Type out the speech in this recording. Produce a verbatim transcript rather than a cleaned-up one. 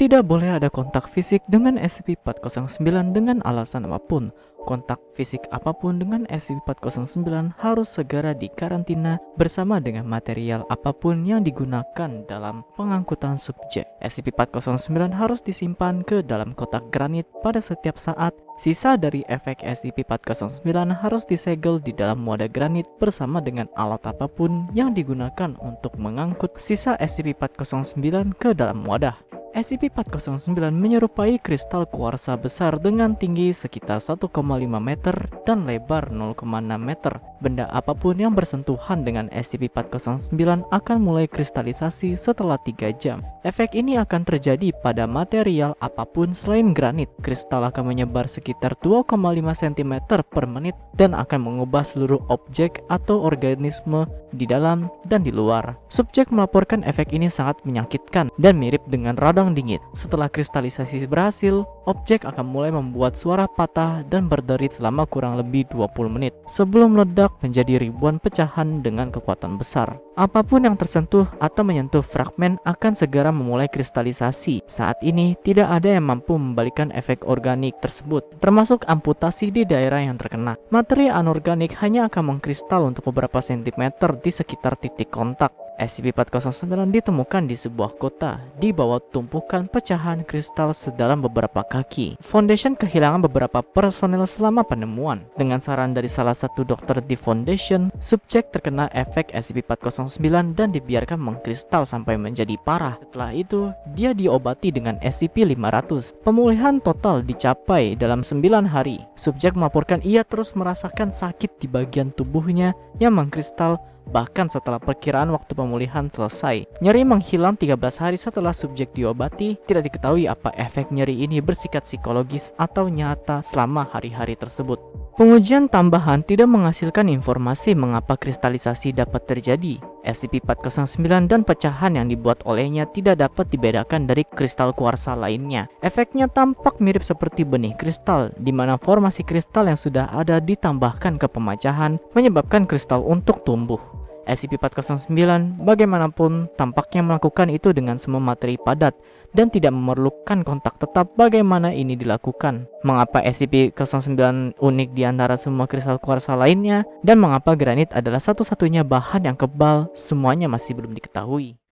Tidak boleh ada kontak fisik dengan S C P empat nol sembilan dengan alasan apapun. Kontak fisik apapun dengan S C P empat nol sembilan harus segera dikarantina bersama dengan material apapun yang digunakan dalam pengangkutan subjek. S C P empat nol sembilan harus disimpan ke dalam kotak granit pada setiap saat. Sisa dari efek S C P empat nol sembilan harus disegel di dalam wadah granit bersama dengan alat apapun yang digunakan untuk mengangkut sisa S C P empat nol sembilan ke dalam wadah. S C P empat nol sembilan menyerupai kristal kuarsa besar dengan tinggi sekitar satu koma lima meter dan lebar nol koma enam meter. Benda apapun yang bersentuhan dengan S C P empat nol sembilan akan mulai kristalisasi setelah tiga jam. Efek ini akan terjadi pada material apapun selain granit. Kristal akan menyebar sekitar dua koma lima sentimeter per menit dan akan mengubah seluruh objek atau organisme di dalam dan di luar. Subjek melaporkan efek ini sangat menyakitkan dan mirip dengan radang dingin. Setelah kristalisasi berhasil, objek akan mulai membuat suara patah dan berderit selama kurang lebih dua puluh menit sebelum meledak menjadi ribuan pecahan dengan kekuatan besar. Apapun yang tersentuh atau menyentuh fragmen akan segera memulai kristalisasi. Saat ini tidak ada yang mampu membalikan efek organik tersebut, termasuk amputasi di daerah yang terkena. Materi anorganik hanya akan mengkristal untuk beberapa sentimeter di sekitar titik kontak. S C P empat nol sembilan ditemukan di sebuah kota di bawah tumpukan pecahan kristal sedalam beberapa kaki. Foundation kehilangan beberapa personel selama penemuan. Dengan saran dari salah satu dokter di Foundation, subjek terkena efek S C P empat nol sembilan dan dibiarkan mengkristal sampai menjadi parah. Setelah itu, dia diobati dengan S C P lima ratus. Pemulihan total dicapai dalam sembilan hari. Subjek melaporkan ia terus merasakan sakit di bagian tubuhnya yang mengkristal bahkan setelah perkiraan waktu pemulihan selesai. Nyeri menghilang tiga belas hari setelah subjek diobati. Tidak diketahui apa efek nyeri ini bersifat psikologis atau nyata selama hari-hari tersebut. Pengujian tambahan tidak menghasilkan informasi mengapa kristalisasi dapat terjadi. S C P empat nol sembilan dan pecahan yang dibuat olehnya tidak dapat dibedakan dari kristal kuarsa lainnya. Efeknya tampak mirip seperti benih kristal, di mana formasi kristal yang sudah ada ditambahkan ke pemecahan menyebabkan kristal untuk tumbuh. S C P empat nol sembilan bagaimanapun tampaknya melakukan itu dengan semua materi padat dan tidak memerlukan kontak tetap. Bagaimana ini dilakukan? Mengapa S C P nol sembilan unik di antara semua kristal kuarsa lainnya? Dan mengapa granit adalah satu-satunya bahan yang kebal? Semuanya masih belum diketahui.